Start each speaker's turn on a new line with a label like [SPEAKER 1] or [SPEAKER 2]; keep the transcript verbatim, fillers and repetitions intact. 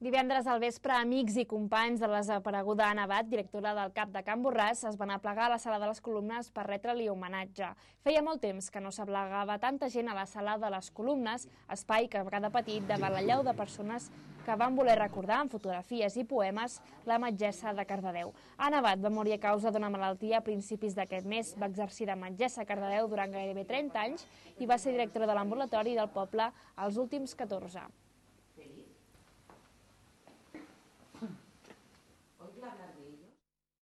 [SPEAKER 1] Divendres al vespre, amics i companys de la desapareguda Anna Abad, directora del C A P de Can Borràs, es van aplegar a la sala de les columnes per retre-li homenatge. Feia molt temps que no s'aplegava tanta gent a la sala de les columnes, espai que ha patit davant la llau de persones que van voler recordar amb fotografies i poemes la metgessa de Cardedeu. Anna Abad va morir a causa d'una malaltia a principis d'aquest mes, va exercir de metgessa a Cardedeu durant gairebé trenta anys i va ser directora de l'ambulatori del poble els últims catorze.